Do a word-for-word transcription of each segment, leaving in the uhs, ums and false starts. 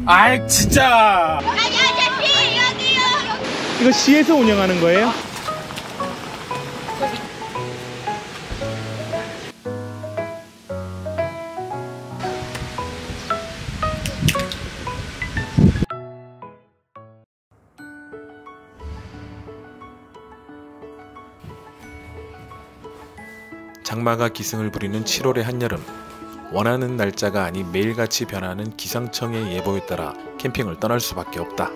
아이 진짜. 아니 아저씨 여기요. 이거 시에서 운영하는 거예요? 장마가 기승을 부리는 칠월의 한여름, 원하는 날짜가 아닌 매일같이 변하는 기상청의 예보에 따라 캠핑을 떠날 수밖에 없다.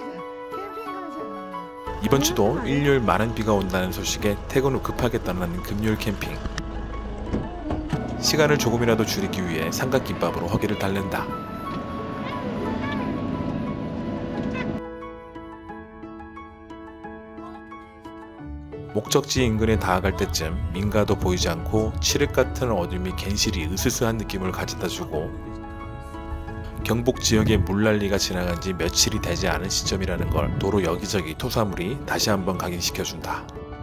이번 주도 일요일 많은 비가 온다는 소식에 퇴근 후 급하게 떠나는 금요일 캠핑. 시간을 조금이라도 줄이기 위해 삼각김밥으로 허기를 달랜다. 목적지 인근에 다가갈 때쯤 민가도 보이지 않고 칠흑 같은 어둠이 괜시리 으스스한 느낌을 가져다주고 경북 지역의 물난리가 지나간 지 며칠이 되지 않은 시점이라는 걸 도로 여기저기 토사물이 다시 한번 각인시켜준다.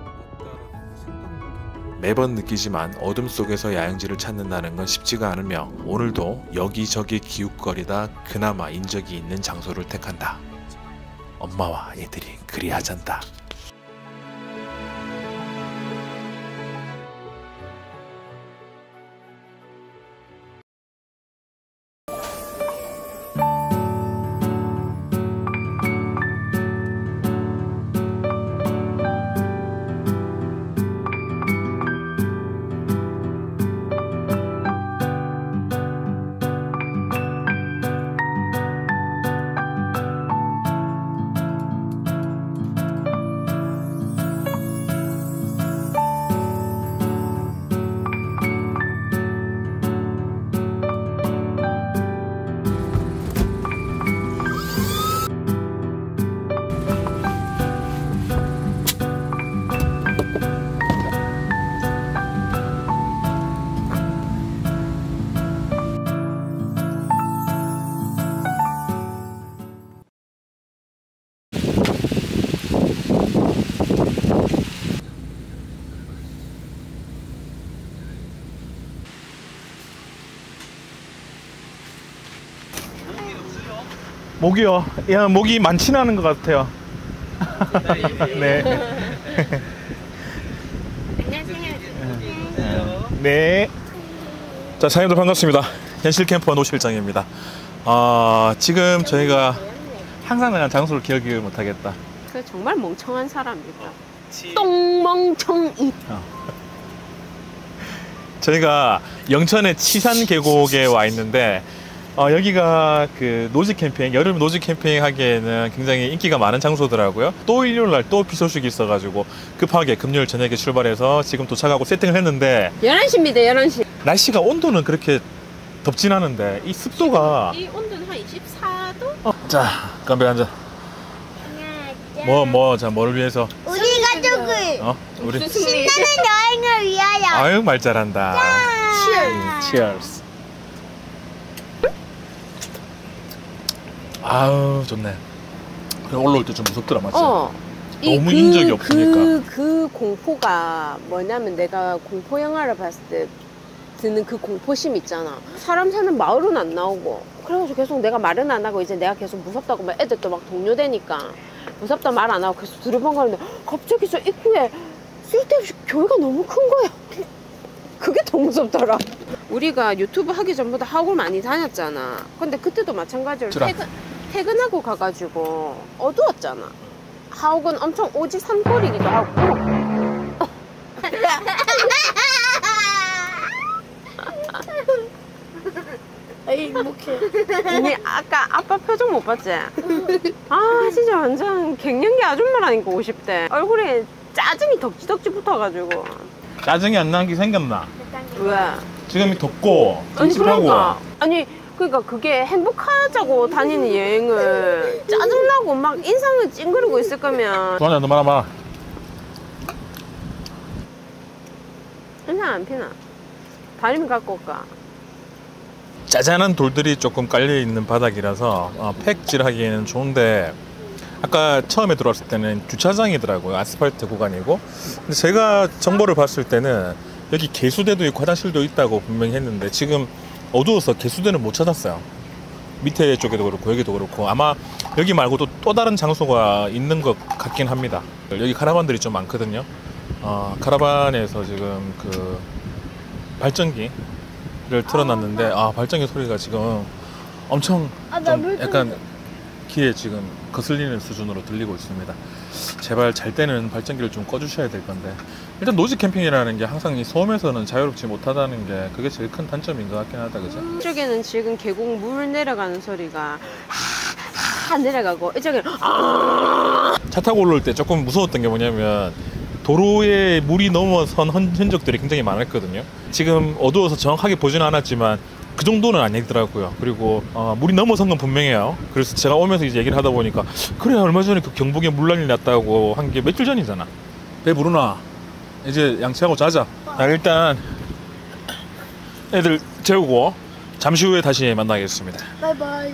매번 느끼지만 어둠 속에서 야영지를 찾는다는 건 쉽지가 않으며 오늘도 여기저기 기웃거리다 그나마 인적이 있는 장소를 택한다. 엄마와 애들이 그리 하잔다. 모기요? 야, 모기 많지는 않은 것 같아요. 네. 안녕하세요. 네. 자, 사장님들 반갑습니다. 현실 캠퍼 노 실장입니다. 어, 지금 저희가 항상 나간 장소를 기억을 못하겠다. 그 정말 멍청한 사람이다. 똥멍청이. 어. 저희가 영천의 치산 계곡에 와 있는데 어, 여기가 그 노지 캠핑, 여름 노지 캠핑 하기에는 굉장히 인기가 많은 장소더라고요. 또 일요일 날 또 비 소식이 있어가지고 급하게 금요일 저녁에 출발해서 지금 도착하고 세팅을 했는데 열한 시입니다. 열한 시. 날씨가 온도는 그렇게 덥진 않은데 이 습도가 이 온도는 한 이십사 도? 어, 자, 건배 앉아. 뭐, 뭐, 자, 뭐를 위해서? 우리 가족을 어? 우리 신나는 여행을 위하여. 아유, 말 잘한다. Cheers. Cheers. 아우, 좋네. 올라올 때 좀 무섭더라, 맞지? 어. 이 너무 그, 인적이 없으니까. 그, 그 공포가 뭐냐면 내가 공포 영화를 봤을 때 드는 그 공포심 있잖아. 사람 사는 마을은 안 나오고 그래가지고 계속 내가 말은 안 하고 이제 내가 계속 무섭다고 막 애들 또 막 동요되니까 무섭다 말 안 하고 계속 두리번거리는데 갑자기 저 입구에 쓸데없이 교회가 너무 큰 거야. 그게 더 무섭더라. 우리가 유튜브 하기 전보다 하옥을 많이 다녔잖아. 근데 그때도 마찬가지로 퇴근, 퇴근하고 가가지고 어두웠잖아. 하옥은 엄청 오지 산골이기도 하고. 아이 행복해. 언니 아까 아빠 표정 못 봤지? 아 진짜 완전 갱년기 아줌마라니까. 오십 대 얼굴에 짜증이 덕지덕지 붙어가지고. 짜증이 안 나는 게 생겼나? 왜? 지금 덥고 아니 찝찝하고. 그러니까 아니 그러니까 그게 행복하자고 다니는 여행을 짜증나고 막 인상을 찡그리고 있을 거면 도안이야, 너 말아봐. 인상 안 피나? 다리미 갖고 올까? 짜잔한 돌들이 조금 깔려있는 바닥이라서 어, 팩질하기에는 좋은데 아까 처음에 들어왔을 때는 주차장이더라고요. 아스팔트 구간이고. 근데 제가 정보를 봤을 때는 여기 개수대도 있고 화장실도 있다고 분명히 했는데 지금 어두워서 개수대는 못 찾았어요. 밑에 쪽에도 그렇고 여기도 그렇고 아마 여기 말고도 또 다른 장소가 있는 것 같긴 합니다. 여기 카라반들이 좀 많거든요. 어, 카라반에서 지금 그 발전기를 틀어놨는데 아 발전기 소리가 지금 엄청 아, 나 좀 물 좀 약간 귀에 지금 거슬리는 수준으로 들리고 있습니다. 제발 잘 때는 발전기를 좀 꺼주셔야 될 건데 일단 노지 캠핑이라는 게 항상 이 소음에서는 자유롭지 못하다는 게 그게 제일 큰 단점인 것 같긴 하다, 그죠? 이쪽에는 지금 계곡 물 내려가는 소리가 하 내려가고 이쪽에는 아 차 타고 올라올 때 조금 무서웠던 게 뭐냐면 도로에 물이 넘어선 흔- 흔적들이 굉장히 많았거든요. 지금 어두워서 정확하게 보지는 않았지만 그 정도는 아니더라고요. 그리고 어, 물이 넘어선 건 분명해요. 그래서 제가 오면서 이제 얘기를 하다 보니까 그래 얼마 전에 그 경북에 물난리 났다고 한 게 며칠 전이잖아. 배 부르나? 이제 양치하고 자자. 자, 일단 애들 재우고 잠시 후에 다시 만나겠습니다. 바이바이.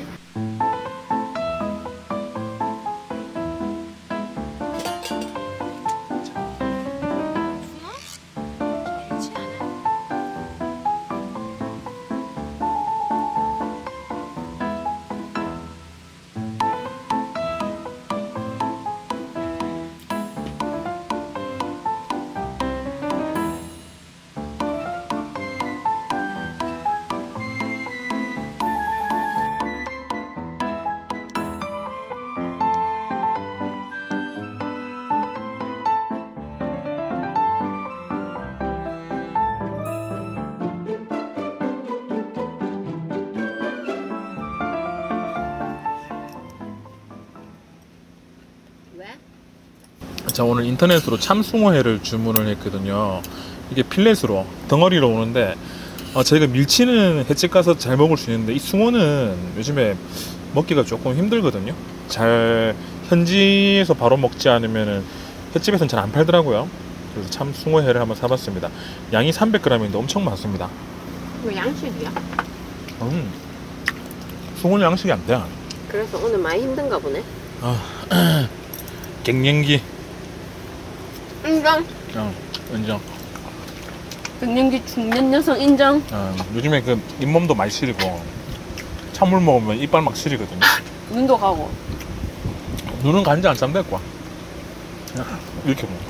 자, 오늘 인터넷으로 참숭어회를 주문을 했거든요. 이게 필렛으로 덩어리로 오는데 어, 저희가 밀치는 횟집 가서 잘 먹을 수 있는데 이 숭어는 요즘에 먹기가 조금 힘들거든요. 잘 현지에서 바로 먹지 않으면은 횟집에서는 잘 안 팔더라고요. 그래서 참숭어회를 한번 사봤습니다. 양이 삼백 그램인데 엄청 많습니다. 이거 양식이야. 음, 숭어는 양식이 안 돼. 그래서 오늘 많이 힘든가 보네. 아, 갱년기. 인정. 어, 인정. 갱년기 중년 여성 인정. 어, 요즘에 그 잇몸도 많이 시리고 찬물 먹으면 이빨 막 시리거든요. 눈도 가고. 눈은 간지 안 싸면 될 거야. 이렇게 먹어.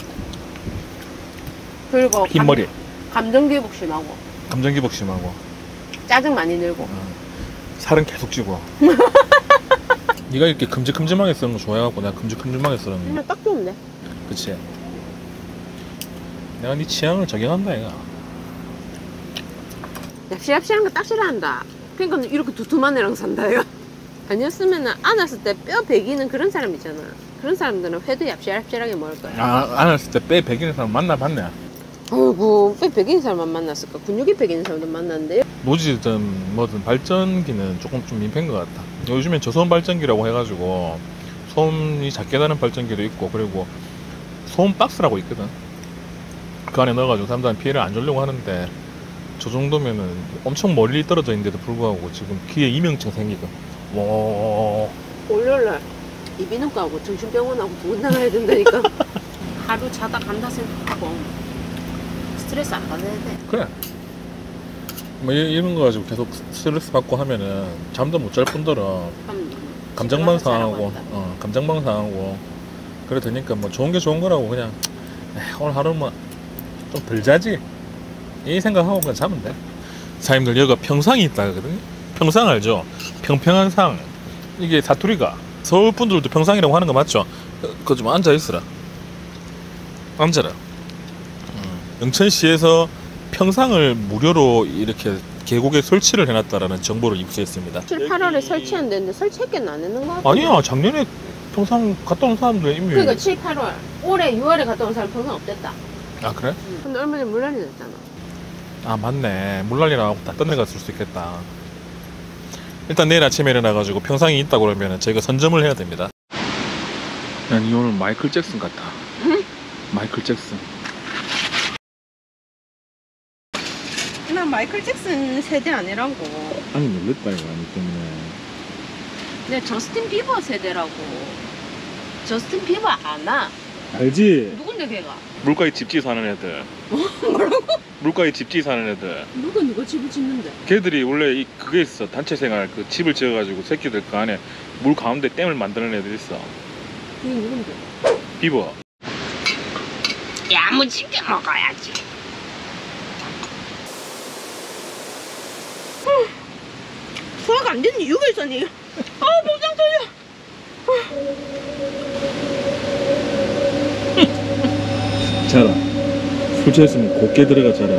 그리고 흰머리. 감, 감정기복 심하고 감정기복 심하고 짜증 많이 늘고. 어, 살은 계속 찌고. 네가 이렇게 큼직큼직하게 쓰는 거 좋아해갖고 내가 큼직큼직하게 쓰는 그냥 딱 좋은데. 그치? 내가 네 취향을 적용한다 얘가. 얍실합실한 거 딱 싫어한다. 그러니까 이렇게 두툼한 애랑 산다 얘가. 아니었으면 안았을 때 뼈 베기는 그런 사람 있잖아. 그런 사람들은 회도 얍실합실하게 먹을 거야. 아, 안았을 때 빼 베기는 사람 만나봤네. 아이고 뼈 베기는 사람만 만났을까? 근육이 베기는 사람도 만났는데. 노지든 뭐든 발전기는 조금 좀 민폐인 것 같다. 요즘엔 저소음 발전기라고 해가지고 소음이 작게 나는 발전기도 있고 그리고 소음 박스라고 있거든. 그 안에 넣어가지고 사람들한테 피해를 안 주려고 하는데 저 정도면은 엄청 멀리 떨어져 있는데도 불구하고 지금 귀에 이명증 생기고 와. 월요일날 이비인후과하고 정신병원하고 두 군 나가야 된다니까. 하루 자다 간다 생각하고 스트레스 안 받아야 돼. 그래. 뭐 이- 이런 거 가지고 계속 스트레스 받고 하면은 잠도 못 잘 뿐더러 그럼 감정만 집에 가서 자라고 상하고 한다. 어, 감정만 상하고 그래 되니까 뭐 좋은 게 좋은 거라고 그냥 에이, 오늘 하루 뭐 좀 덜 자지 이 생각하고 그냥 자면 돼. 사장님들 여기가 평상이 있다 그러거든요. 평상 알죠? 평평한 상. 이게 사투리가 서울 분들도 평상이라고 하는 거 맞죠? 그거 좀 앉아 있으라. 앉아라. 음, 영천시에서 평상을 무료로 이렇게 계곡에 설치를 해놨다라는 정보를 입수했습니다. 칠, 팔월에 설치한다는데 설치했겠나 안 했는 거 같아. 아니야, 작년에 평상 갔다 온 사람들 이미. 그러니까 칠, 팔월 올해 유월에 갔다 온 사람 평생 없댔다. 아 그래? 응. 근데 얼마 전에 물난리 났잖아. 아 맞네. 물난리라고 다 떠내갔을 수 있겠다. 일단 내일 아침에 일어나가지고 평상이 있다고 그러면 저희가 선점을 해야 됩니다. 난 이 오늘 마이클 잭슨 같아. 응? 마이클 잭슨. 나 마이클 잭슨 세대 아니라고. 아니 놀랬다 이거 아니 때문에. 내 저스틴 비버 세대라고. 저스틴 비버 안 와. 알지? 누군데 걔가? 물가에 집지 사는 애들. 뭐라고? 물가에 집지 사는 애들. 누가 누가 집을 짓는데? 걔들이 원래 이 그게 있어. 단체 생활 그 집을 지어가지고 새끼들 그 안에 물 가운데 댐을 만드는 애들 있어. 그게 누군데? 비버. 야무지게 먹어야지. 소화가 안 되는 이유가 있었니? 아, 복장 떨려. 자라. 술 취했으면 곱게 들어가 자라.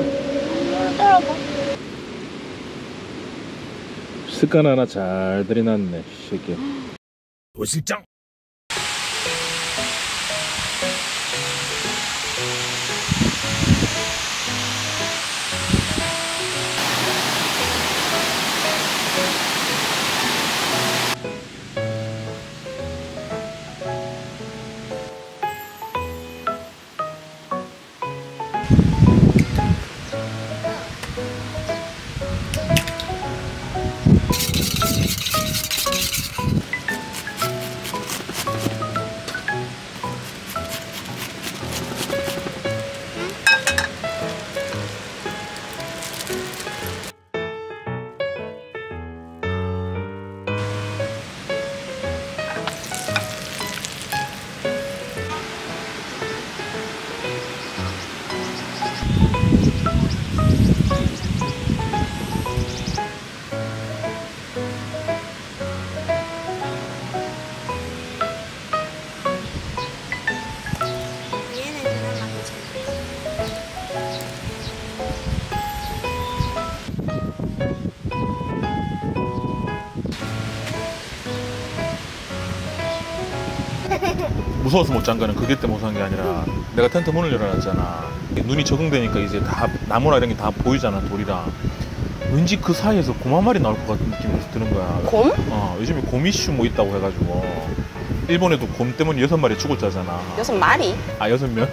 습관 하나 잘 들이놨네 새끼. 도실장. 무서워서 못 잔 거는 그게 때문에 무서운 게 아니라 내가 텐트 문을 열어놨잖아. 눈이 적응되니까 이제 다 나무나 이런 게 다 보이잖아. 돌이랑. 왠지 그 사이에서 곰 한 마리 나올 것 같은 느낌이 드는 거야. 곰? 어, 요즘에 곰 이슈 뭐 있다고 해가지고 일본에도 곰 때문에 여섯 마리 죽었잖아. 여섯 마리? 아, 여섯 명?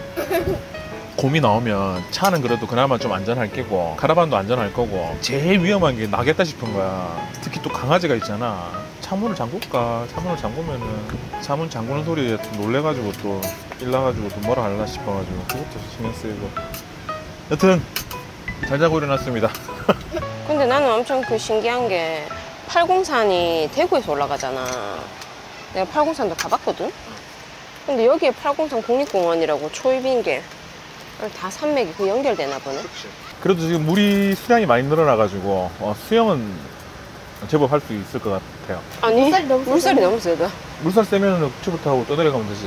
곰이 나오면 차는 그래도 그나마 좀 안전할 게고 카라반도 안전할 거고 제일 위험한 게 나겠다 싶은 거야. 특히 또 강아지가 있잖아. 창문을 잠글까? 창문을 잠그면은 창문 잠그는 소리에 또 놀래가지고 또 일나가지고 또 뭐라 하려나 싶어가지고 그것도 신경 쓰이고. 여튼 잘 자고 일어났습니다. 근데 나는 엄청 그 신기한 게 팔공산이 대구에서 올라가잖아. 내가 팔공산도 가봤거든? 근데 여기에 팔공산 국립공원이라고 초입인 게 다 산맥이 그 연결되나 보네. 그래도 지금 물이 수량이 많이 늘어나가지고 어, 수영은 제법 할 수 있을 것 같아요. 아니 물살이 너무 물살이 너무 세다. 물살 세면은 튜브 타고 떠내려가면 되지.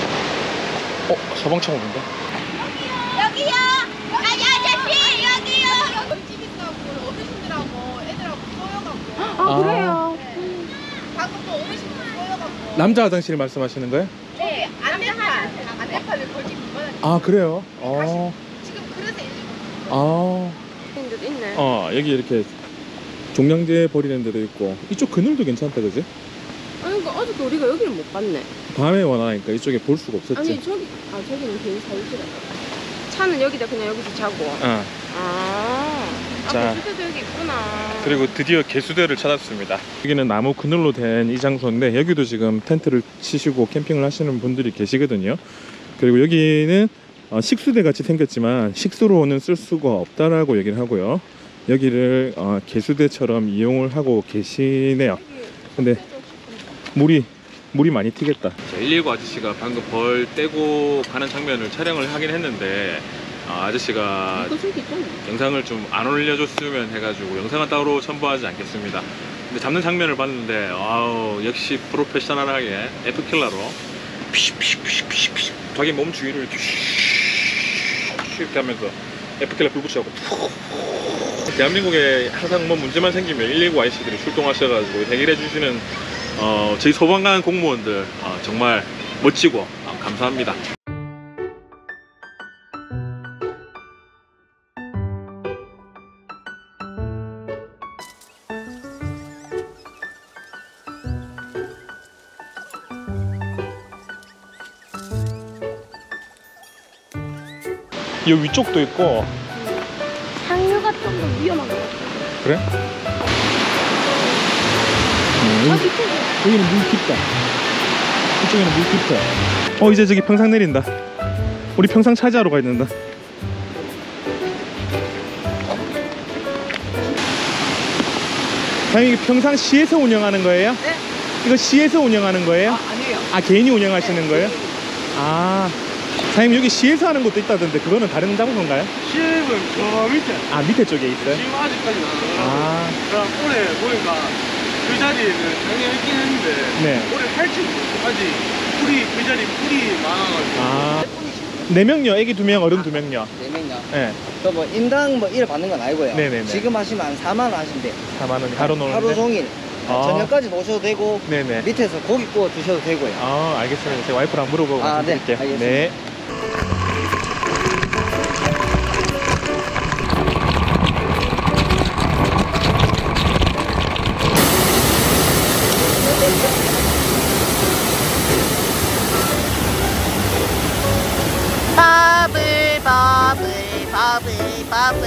어? 사방창 오는데? 여기요. 아니 아저씨 여기요. 저희 집 있어갖고 어르신들하고 애들하고 쏘여갖고 아, 아. 그래요? 방금 또 어르신들 쏘여갖고 남자 화장실 말씀하시는 거예요? 네 안내판 안내판을 걸치고 이거는 아, 그래요? 어. 지금 그래서 일찍 아. 있는 데도 있네. 어, 여기 이렇게 종량제 버리는 데도 있고 이쪽 그늘도 괜찮다, 그지? 아니 그러니까 어저께 우리가 여기를 못 봤네. 밤에 원하니까 이쪽에 볼 수가 없었지. 아니 저기 아 저기는 개인 사유실이다. 차는 여기다 그냥 여기서 자고. 어. 아. 자. 아, 개수대도 여기 있구나. 그리고 드디어 개수대를 찾았습니다. 여기는 나무 그늘로 된 이 장소인데 여기도 지금 텐트를 치시고 캠핑을 하시는 분들이 계시거든요. 그리고 여기는 어, 식수대 같이 생겼지만 식수로는 쓸 수가 없다라고 얘기를 하고요. 여기를 어, 개수대처럼 이용을 하고 계시네요. 근데 물이 물이 많이 튀겠다. 일일구 아저씨가 방금 벌 떼고 가는 장면을 촬영을 하긴 했는데 어, 아저씨가 이거 저기 있잖아. 영상을 좀 안 올려줬으면 해가지고 영상은 따로 첨부하지 않겠습니다. 근데 잡는 장면을 봤는데 아우 역시 프로페셔널하게 에프킬러로 피식피식피식피식 자기 몸 주위를 이렇게 이렇게 하면서 에프킬러 불 붙여갖고 대한민국에 항상 뭐 문제만 생기면 일일구 아이씨들이 출동하셔가지고 해결해 주시는 어, 저희 소방관 공무원들 어, 정말 멋지고 어, 감사합니다. 이 위쪽도 있고. 상류가 좀 더 위험한 것 같아. 그래? 음, 여기, 여기는 물 깊다. 이쪽에는 물 깊다. 어 이제 저기 평상 내린다. 우리 평상 차지하러 가야 된다. 사장님 이게 평상 시에서 운영하는 거예요? 네. 이거 시에서 운영하는 거예요? 아, 아니에요. 아 개인이 운영하시는 거예요? 아 사장님 여기 시에서 하는 것도 있다던데 그거는 다른 장소인가요? 시립은 저 밑에. 아 밑에 쪽에 있어요? 지금 아직까지는 안 와요. 아 그럼 올해 보니까 그 자리에는 작년에 있긴 했는데 네. 올해 할지 아직 풀이 그 자리 풀이 많아가지고. 아 네 명요. 애기 두 명, 어른 두 명요. 네 명요. 네. 그 뭐 인당 뭐 일 받는 건 아니고요. 네네네. 지금 하시면 한 사만 원 하신대. 사만 원 하루 노는데? 하루 종일. 아. 저녁까지 노셔도 되고 네네. 밑에서 고기 구워 드셔도 되고요. 아 알겠습니다. 제가 와이프랑 물어보고 아, 말씀드릴게요. 네, 알겠습니다. 네. 버블 버블 버블 버블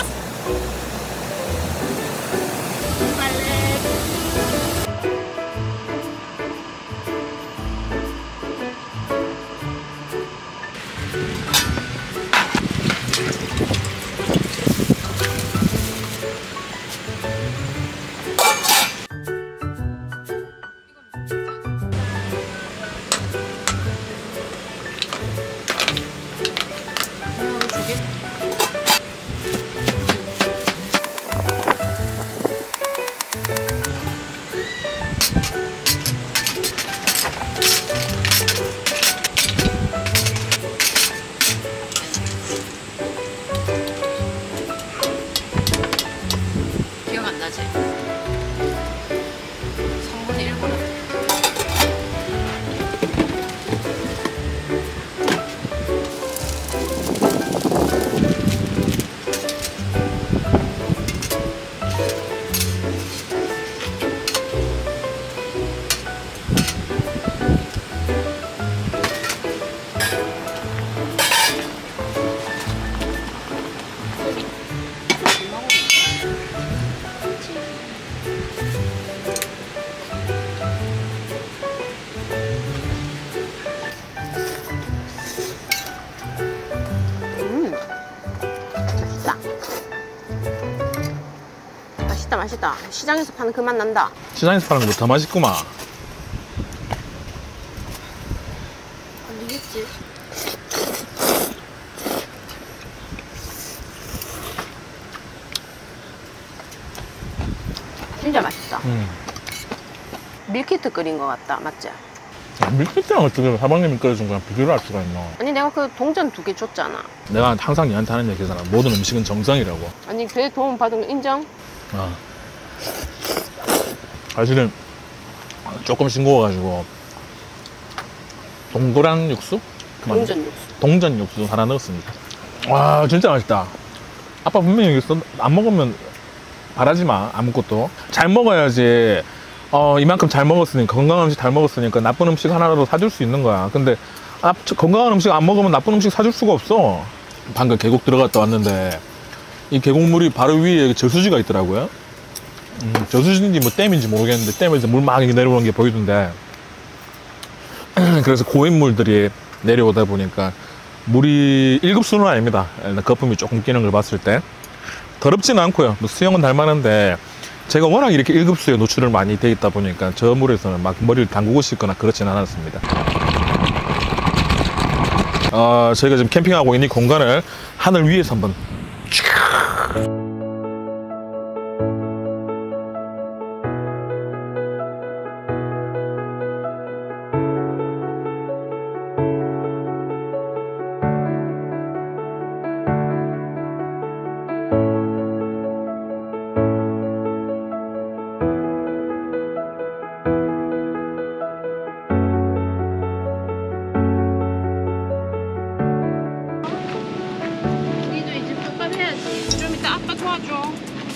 기억 안 나지? 성분이 일본어. 맛있다 맛있다. 시장에서 파는 그 맛 난다. 시장에서 파는 것보다 더 맛있구만. 아니겠지. 진짜 맛있다. 음. 밀키트 끓인 것 같다. 맞지? 밀키트랑 어떻게 사방님이 끓여준 거랑 비교를 할 수가 있나? 아니 내가 그 동전 두 개 줬잖아. 내가 항상 얘한테 하는 얘기잖아. 모든 음식은 정성이라고. 아니 그 도움 받은 거 인정? 아. 사실은 조금 싱거워가지고 동그란 육수? 맞나? 동전 육수. 동전 육수 하나 넣었습니다. 와 진짜 맛있다. 아빠 분명히 여기 써, 안 먹으면 바라지 마. 아무것도 잘 먹어야지. 어 이만큼 잘 먹었으니까, 건강한 음식 잘 먹었으니까 나쁜 음식 하나라도 사줄 수 있는 거야. 근데 아, 건강한 음식 안 먹으면 나쁜 음식 사줄 수가 없어. 방금 계곡 들어갔다 왔는데 이 계곡물이 바로 위에 저수지가 있더라고요. 음, 저수지인지 뭐 댐인지 모르겠는데 댐에서 물 막 내려오는 게 보이던데 그래서 고인물들이 내려오다 보니까 물이 일 급수는 아닙니다. 거품이 조금 끼는 걸 봤을 때 더럽지는 않고요. 뭐 수영은 달 만한데 제가 워낙 이렇게 일 급수에 노출을 많이 돼 있다 보니까 저 물에서는 막 머리를 담그고 싶거나 그렇지는 않았습니다. 어, 저희가 지금 캠핑하고 있는 이 공간을 하늘 위에서 한번 니도 이제 똑같 해야지. 좀 이따 아빠 도와줘.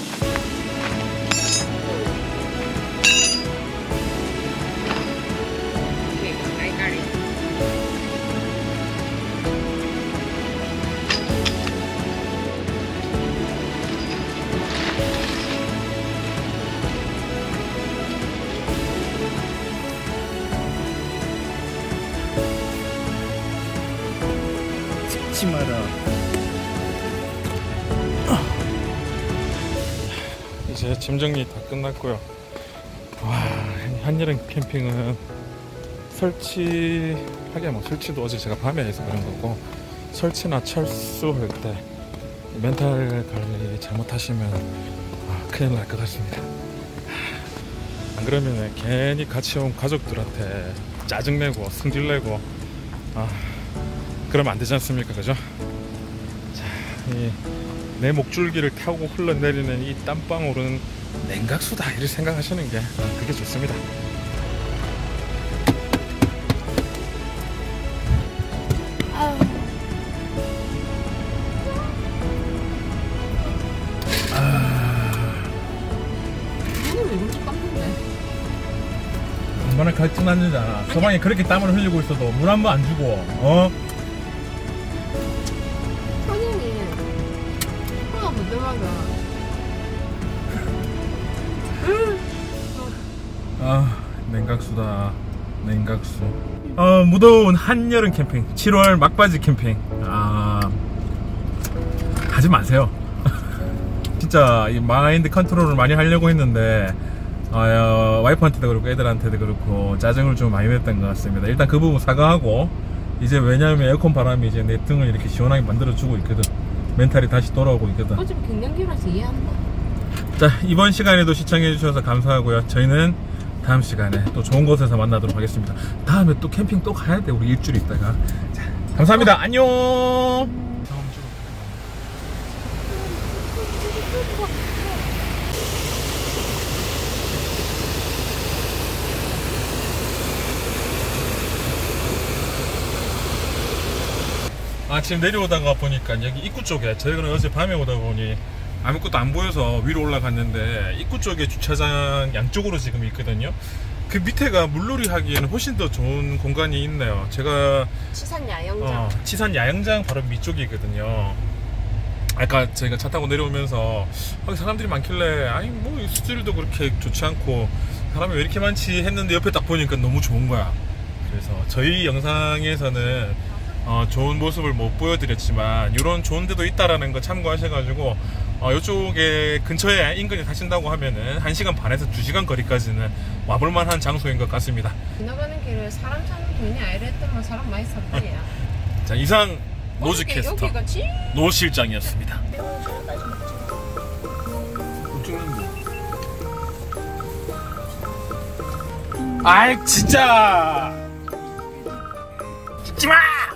오케이, 알까리. 아침마다. 이제 짐 정리 다 끝났고요. 와, 한여름 캠핑은 설치하게 뭐 설치도 어제 제가 밤에 해서 그런 거고, 설치나 철수할 때 멘탈 관리 잘못하시면 아, 큰일 날 것 같습니다. 안 그러면 괜히 같이 온 가족들한테 짜증내고 승질내고 아, 그러면 안 되지 않습니까? 그죠? 자, 이 내 목줄기를 타고 흘러내리는 이 땀방울은 냉각수다, 이렇게 생각하시는 게 그게 좋습니다. 얼마나 갈증났는지잖아. 서방이 그렇게 땀을 흘리고 있어도 물 한 번 안 주고, 어? 선생님, 코가 부들하다. 아, 냉각수다. 냉각수. 어, 무더운 한여름 캠핑, 칠월 막바지 캠핑. 아, 하지 마세요. 진짜 이 마인드 컨트롤을 많이 하려고 했는데 어, 와이프한테도 그렇고 애들한테도 그렇고 짜증을 좀 많이 냈던 것 같습니다. 일단 그 부분 사과하고, 이제 왜냐하면 에어컨 바람이 이제 내 등을 이렇게 시원하게 만들어주고 있거든. 멘탈이 다시 돌아오고 있거든. 어차피 갱년기라서 이해한다. 자, 이번 시간에도 시청해주셔서 감사하고요. 저희는 다음 시간에 또 좋은 곳에서 만나도록 하겠습니다. 다음에 또 캠핑 또 가야 돼, 우리 일주일 있다가. 자, 감사합니다. 안녕. 아침 내려오다가 보니까 여기 입구 쪽에, 저희가 어제 밤에 오다 보니 아무것도 안 보여서 위로 올라갔는데 입구 쪽에 주차장 양쪽으로 지금 있거든요. 그 밑에가 물놀이 하기에는 훨씬 더 좋은 공간이 있네요. 제가 치산 야영장. 어, 치산 야영장 바로 밑쪽이거든요. 아까 저희가 차 타고 내려오면서 사람들이 많길래 아니 뭐 수질도 그렇게 좋지 않고 사람이 왜 이렇게 많지 했는데 옆에 딱 보니까 너무 좋은 거야. 그래서 저희 영상에서는 어, 좋은 모습을 못 보여드렸지만 이런 좋은 데도 있다라는 거 참고하셔가지고 어, 이쪽에 근처에 인근에 사신다고 하면은 한 시간 반에서 두 시간 거리까지는 와볼만한 장소인 것 같습니다. 지나가는 길에 사람 찾는 돈이 아니라 했더만 사람 많이 샀대야. 자, 이상 노즈캐스터 여기가 진 노 실장이었습니다. 아이 진짜 찍지마!